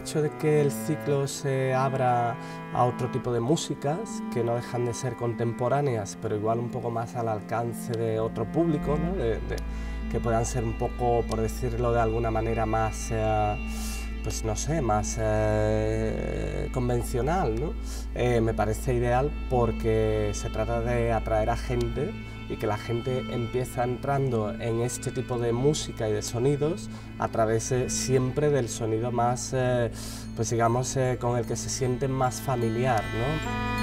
hecho de que el ciclo se abra a otro tipo de músicas que no dejan de ser contemporáneas, pero igual un poco más al alcance de otro público, ¿no? Que puedan ser un poco, por decirlo de alguna manera, más, pues no sé, más convencional, ¿no? Me parece ideal porque se trata de atraer a gente y que la gente empieza entrando en este tipo de música y de sonidos a través siempre del sonido más, pues digamos, con el que se sienten más familiar, ¿no?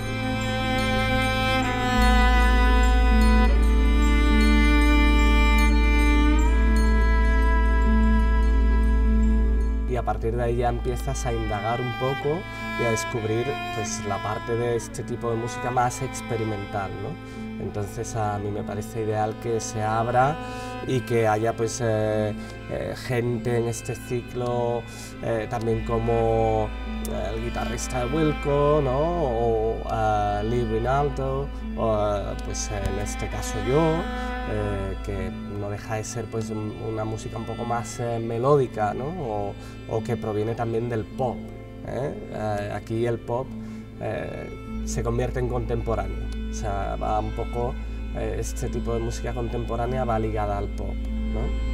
Y a partir de ahí ya empiezas a indagar un poco y a descubrir pues, la parte de este tipo de música más experimental, ¿no? Entonces a mí me parece ideal que se abra y que haya pues, gente en este ciclo, también como el guitarrista de Wilco, ¿no? O Lee Rinaldo, o pues en este caso yo, que no deja de ser pues, una música un poco más melódica, ¿no? O que proviene también del pop. Aquí el pop se convierte en contemporáneo, o sea, va un poco, este tipo de música contemporánea va ligada al pop, ¿no?